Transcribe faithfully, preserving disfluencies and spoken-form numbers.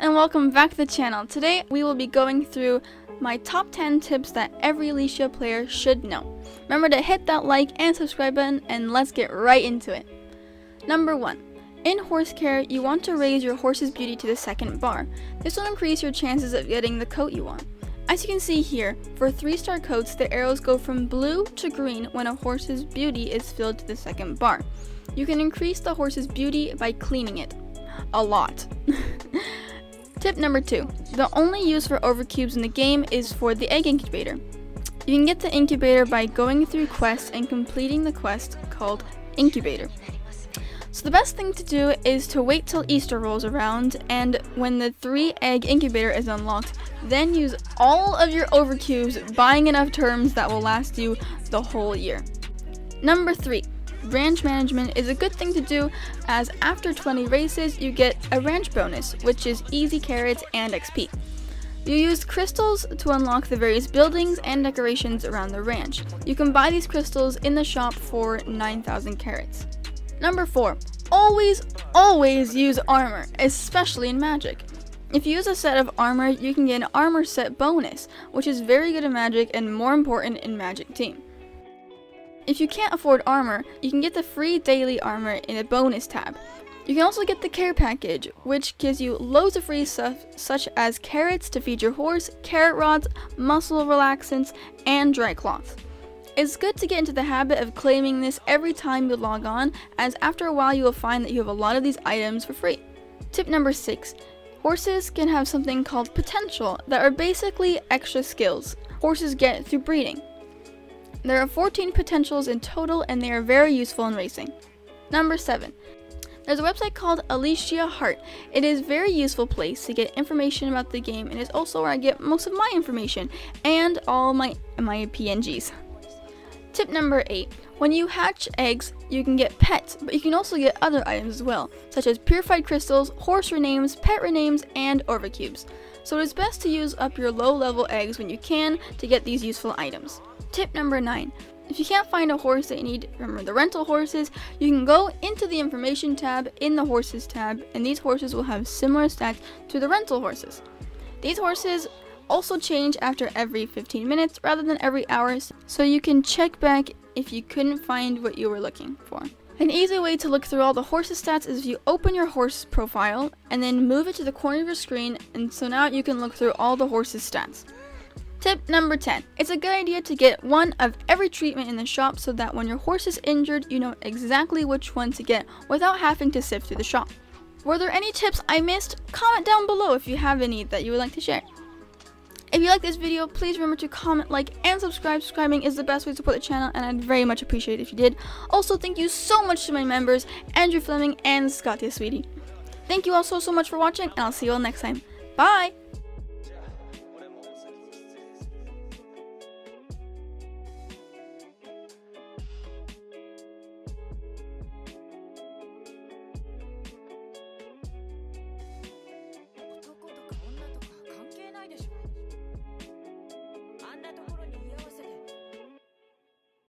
and welcome back to the channel. Today we will be going through my top ten tips that every Alicia player should know. Remember to hit that like and subscribe button, and let's get right into it. Number one. In horse care, you want to raise your horse's beauty to the second bar. This will increase your chances of getting the coat you want. As you can see here, for three star coats, the arrows go from blue to green when a horse's beauty is filled to the second bar. You can increase the horse's beauty by cleaning it. A lot. Tip number two. The only use for overcubes in the game is for the egg incubator. You can get the incubator by going through quests and completing the quest called Incubator. So the best thing to do is to wait till Easter rolls around, and when the three egg incubator is unlocked, then use all of your overcubes buying enough terms that will last you the whole year. Number three. Ranch management is a good thing to do, as after twenty races you get a ranch bonus, which is easy carrots and X P. You use crystals to unlock the various buildings and decorations around the ranch. You can buy these crystals in the shop for nine thousand carrots. Number four. Always, always use armor, especially in Magic. If you use a set of armor, you can get an armor set bonus, which is very good in Magic and more important in Magic Team. If you can't afford armor, you can get the free daily armor in the bonus tab. You can also get the care package, which gives you loads of free stuff such as carrots to feed your horse, carrot rods, muscle relaxants, and dry cloths. It's good to get into the habit of claiming this every time you log on, as after a while you will find that you have a lot of these items for free. Tip number six. Horses can have something called potential that are basically extra skills horses get through breeding. There are fourteen potentials in total, and they are very useful in racing. Number seven. There's a website called Alicia Heart. It is a very useful place to get information about the game, and it's also where I get most of my information and all my, my P N Gs. Tip number eight. When you hatch eggs, you can get pets, but you can also get other items as well, such as purified crystals, horse renames, pet renames, and overcubes. So it is best to use up your low-level eggs when you can to get these useful items. Tip number nine. If you can't find a horse that you need, remember the rental horses, you can go into the information tab in the horses tab, and these horses will have similar stats to the rental horses. These horses also change after every fifteen minutes rather than every hour, so you can check back if you couldn't find what you were looking for. An easy way to look through all the horses stats is if you open your horse profile and then move it to the corner of your screen, and so now you can look through all the horses stats. Tip number ten. It's a good idea to get one of every treatment in the shop so that when your horse is injured, you know exactly which one to get without having to sift through the shop. Were there any tips I missed? Comment down below if you have any that you would like to share. If you like this video, please remember to comment, like, and subscribe. Subscribing is the best way to support the channel, and I'd very much appreciate it if you did. Also, thank you so much to my members, Andrew Fleming and Scotty Sweetie. Thank you all so, so much for watching, and I'll see you all next time. Bye!